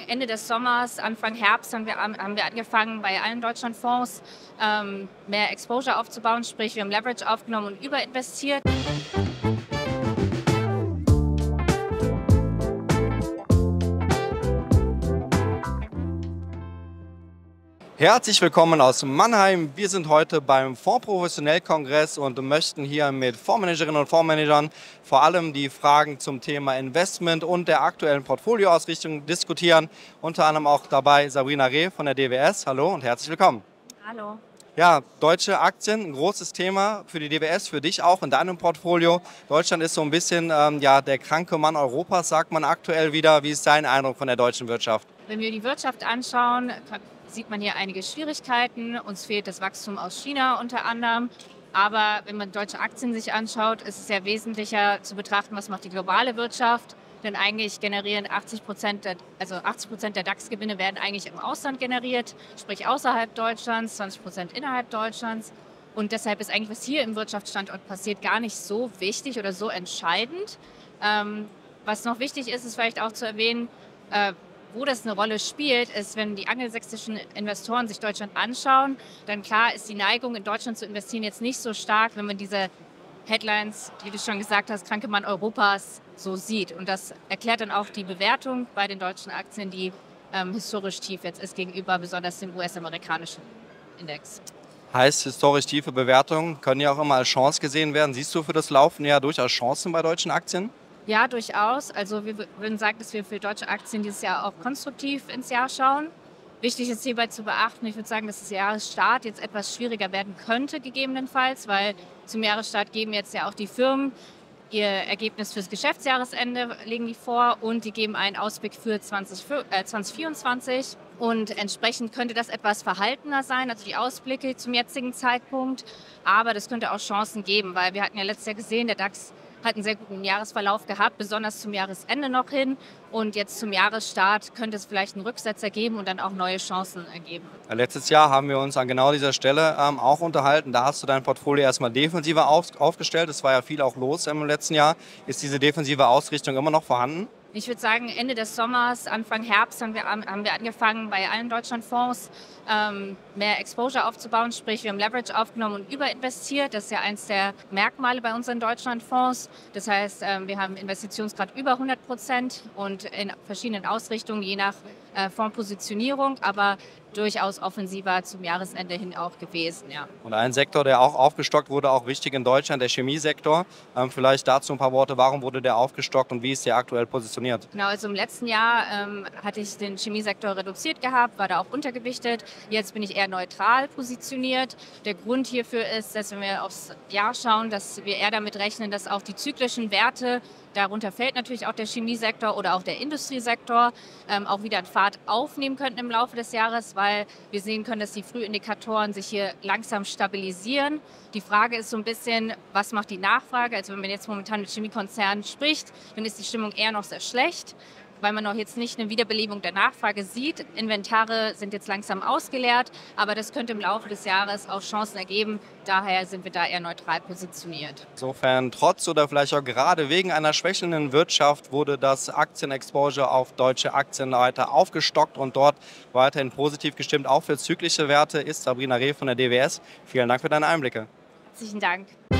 Ende des Sommers, Anfang Herbst haben wir angefangen, bei allen Deutschlandfonds mehr Exposure aufzubauen. Sprich, wir haben Leverage aufgenommen und überinvestiert. Herzlich willkommen aus Mannheim. Wir sind heute beim Fondsprofessionell-Kongress und möchten hier mit Fondsmanagerinnen und Fondsmanagern vor allem die Fragen zum Thema Investment und der aktuellen Portfolioausrichtung diskutieren. Unter anderem auch dabei Sabrina Reh von der DWS. Hallo und herzlich willkommen. Hallo. Ja, deutsche Aktien, ein großes Thema für die DWS, für dich auch in deinem Portfolio. Deutschland ist so ein bisschen der kranke Mann Europas, sagt man aktuell wieder. Wie ist dein Eindruck von der deutschen Wirtschaft? Wenn wir die Wirtschaft anschauen, sieht man hier einige Schwierigkeiten. Uns fehlt das Wachstum aus China unter anderem. Aber wenn man deutsche Aktien sich anschaut, ist es ja wesentlicher zu betrachten, was macht die globale Wirtschaft. Denn eigentlich generieren 80% der DAX-Gewinne werden eigentlich im Ausland generiert, sprich außerhalb Deutschlands, 20% innerhalb Deutschlands. Und deshalb ist eigentlich, was hier im Wirtschaftsstandort passiert, gar nicht so wichtig oder so entscheidend. Was noch wichtig ist, ist vielleicht auch zu erwähnen, wo das eine Rolle spielt, ist, wenn die angelsächsischen Investoren sich Deutschland anschauen, dann klar ist die Neigung, in Deutschland zu investieren, jetzt nicht so stark, wenn man diese Headlines, wie du schon gesagt hast, kranke Mann Europas so sieht. Und das erklärt dann auch die Bewertung bei den deutschen Aktien, die historisch tief jetzt ist gegenüber besonders dem US-amerikanischen Index. Heißt, historisch tiefe Bewertungen können ja auch immer als Chance gesehen werden. Siehst du für das laufende Jahr durchaus Chancen bei deutschen Aktien? Ja, durchaus. Also wir würden sagen, dass wir für deutsche Aktien dieses Jahr auch konstruktiv ins Jahr schauen. Wichtig ist hierbei zu beachten, ich würde sagen, dass das Jahresstart jetzt etwas schwieriger werden könnte, gegebenenfalls, weil zum Jahresstart geben jetzt ja auch die Firmen ihr Ergebnis fürs Geschäftsjahresende, legen die vor, und die geben einen Ausblick für 2024. Und entsprechend könnte das etwas verhaltener sein, also die Ausblicke zum jetzigen Zeitpunkt. Aber das könnte auch Chancen geben, weil wir hatten ja letztes Jahr gesehen, der DAX hat einen sehr guten Jahresverlauf gehabt, besonders zum Jahresende noch hin. Und jetzt zum Jahresstart könnte es vielleicht einen Rücksetzer geben und dann auch neue Chancen ergeben. Letztes Jahr haben wir uns an genau dieser Stelle auch unterhalten. Da hast du dein Portfolio erstmal defensiver aufgestellt. Es war ja viel auch los im letzten Jahr. Ist diese defensive Ausrichtung immer noch vorhanden? Ich würde sagen, Ende des Sommers, Anfang Herbst haben wir angefangen, bei allen Deutschlandfonds mehr Exposure aufzubauen. Sprich, wir haben Leverage aufgenommen und überinvestiert. Das ist ja eins der Merkmale bei unseren Deutschlandfonds. Das heißt, wir haben Investitionsgrad über 100% und in verschiedenen Ausrichtungen, je nach Fondspositionierung, aber durchaus offensiver zum Jahresende hin auch gewesen. Ja. Und ein Sektor, der auch aufgestockt wurde, auch wichtig in Deutschland, der Chemiesektor. Vielleicht dazu ein paar Worte, warum wurde der aufgestockt und wie ist der aktuell positioniert? Genau, also im letzten Jahr hatte ich den Chemiesektor reduziert gehabt, war da auch untergewichtet. Jetzt bin ich eher neutral positioniert. Der Grund hierfür ist, dass wenn wir aufs Jahr schauen, dass wir eher damit rechnen, dass auch die zyklischen Werte, darunter fällt natürlich auch der Chemiesektor oder auch der Industriesektor, auch wieder einen Fahrt aufnehmen könnten im Laufe des Jahres, weil wir sehen können, dass die Frühindikatoren sich hier langsam stabilisieren. Die Frage ist so ein bisschen, was macht die Nachfrage? Also wenn man jetzt momentan mit Chemiekonzernen spricht, dann ist die Stimmung eher noch sehr schlecht, weil man noch jetzt nicht eine Wiederbelebung der Nachfrage sieht. Inventare sind jetzt langsam ausgeleert, aber das könnte im Laufe des Jahres auch Chancen ergeben. Daher sind wir da eher neutral positioniert. Insofern, trotz oder vielleicht auch gerade wegen einer schwächelnden Wirtschaft, wurde das Aktienexposure auf deutsche Aktien weiter aufgestockt und dort weiterhin positiv gestimmt. Auch für zyklische Werte ist Sabrina Reh von der DWS. Vielen Dank für deine Einblicke. Herzlichen Dank.